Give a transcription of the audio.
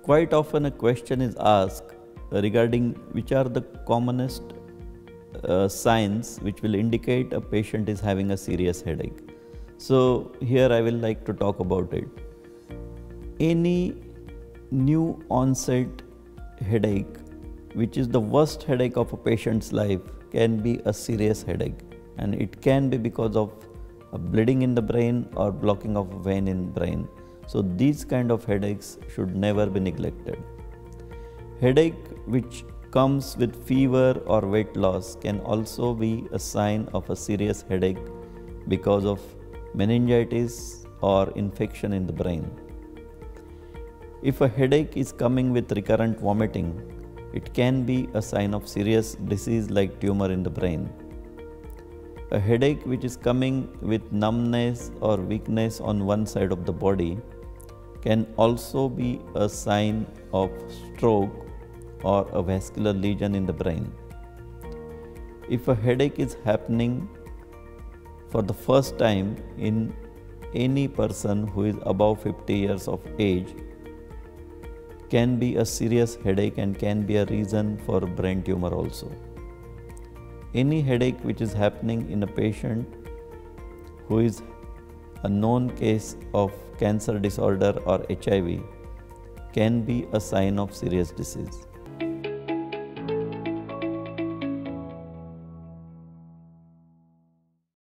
Quite often a question is asked regarding which are the commonest signs which will indicate a patient is having a serious headache. So here I will like to talk about it. Any new onset headache, which is the worst headache of a patient's life, can be a serious headache, and it can be because of a bleeding in the brain or blocking of a vein in brain. So these kind of headaches should never be neglected. Headache which comes with fever or weight loss can also be a sign of a serious headache because of meningitis or infection in the brain. If a headache is coming with recurrent vomiting, it can be a sign of serious disease like tumor in the brain. A headache which is coming with numbness or weakness on one side of the body can also be a sign of stroke or a vascular lesion in the brain. If a headache is happening for the first time in any person who is above 50 years of age, can be a serious headache and can be a reason for brain tumor also. Any headache which is happening in a patient who is a known case of cancer disorder or HIV can be a sign of serious disease.